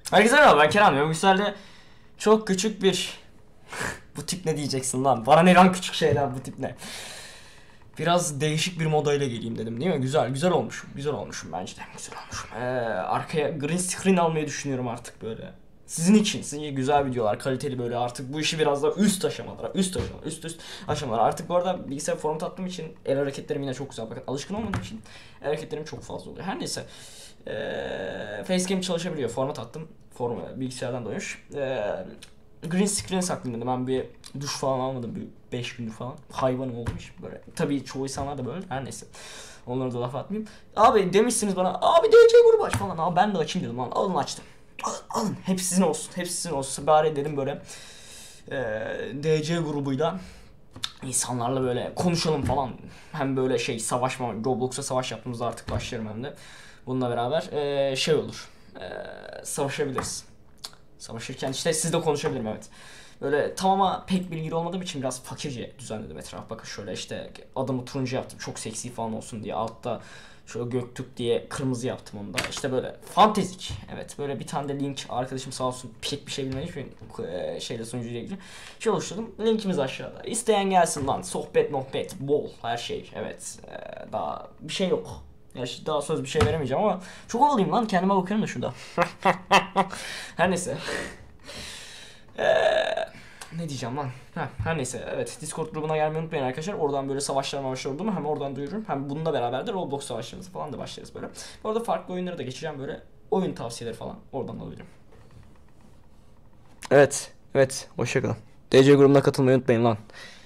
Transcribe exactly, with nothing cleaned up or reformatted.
Herkese merhaba, ben Kerem. Yoksel'de çok küçük bir... Bu tip ne diyeceksin lan? Bana ne lan küçük şeyler, bu tip ne? Biraz değişik bir modayla geleyim dedim, değil mi? Güzel, güzel olmuşum. Güzel olmuşum bence de. Güzel olmuşum. Ee, arkaya green screen almayı düşünüyorum artık böyle. Sizin için, sizin için güzel videolar, kaliteli böyle artık bu işi biraz daha üst aşamalara, üst aşamalara, üst üst aşamalara. Artık bu arada bilgisayar format attığım için el hareketlerim yine çok güzel. Bakın alışkın olmadığım için el hareketlerim çok fazla oluyor. Her neyse. Ee, Facecam çalışabiliyor. Format attım. Form bilgisayardan doymuş. Ee, green screen saklayayım dedim. Ben bir duş falan almadım. Bir beş gündür falan. Hayvanım olmuş böyle. Tabii çoğu insanlar da böyle. Her neyse. Onlara da laf atmayayım. Abi demişsiniz bana. Abi D C grubu aç falan. Abi ben de açayım dedim lan. Alın açtım. Alın, alın. Hepsi sizin olsun. Hepsi sizin olsun. Bari dedim böyle. Ee, D C grubuyla insanlarla böyle konuşalım falan. Hem böyle şey savaşma, Roblox'a savaş yaptığımızda artık başlarım hem de. Bununla beraber ee, şey olur. Ee, savaşabiliriz. Savaşırken işte sizle konuşabilirim, evet. Böyle tamama pek bilgili olmadığım için biraz fakirce düzenledim etraf. Bakın şöyle işte adamı turuncu yaptım. Çok seksi falan olsun diye. Altta şöyle Göktürk diye kırmızı yaptım onu da. İşte böyle fantezik. Evet, böyle bir tane de link, arkadaşım sağ olsun pek bir şey bilmediği için e, şeyle sunucuyla ilgili şey oluşturdum. Linkimiz aşağıda. İsteyen gelsin lan. Sohbet muhabbet bol her şey. Evet. E, daha bir şey yok. Gerçi daha söz bir şey veremeyeceğim ama çok havalıyım lan, kendime bakıyorum da şurada. Her neyse. Eee ne diyeceğim lan? Ha, her neyse, evet, Discord grubuna gelmeyi unutmayın arkadaşlar. Oradan böyle savaşlar mavaşlar oldu mu hem oradan duyururum hem bununla beraber de Roblox savaşlarımızı falan da başlarız böyle. Bu arada farklı oyunlara da geçeceğim, böyle oyun tavsiyeleri falan oradan alabilirim. Evet, evet, hoşçakalın. D C grubuna katılmayı unutmayın lan.